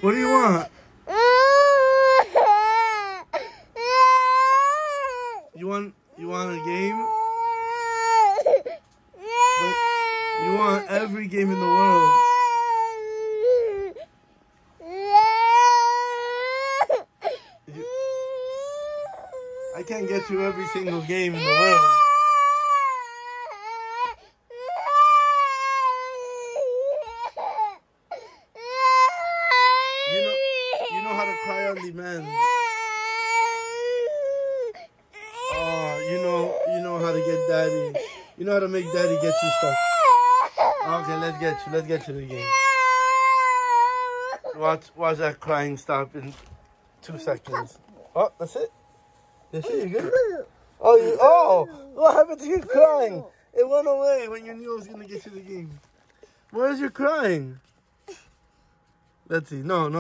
What do you want? You want a game? But you want every game in the world. I can't get you every single game in the world. You know how to cry on demand. Oh, you know how to get daddy. You know how to make daddy get you stuff. Okay, let's get you the game. Watch that crying stop in 2 seconds. Oh, that's it. You see, you good? Oh, what happened to you crying? It went away when you knew I was gonna get you the game. Where's your crying? Let's see. No.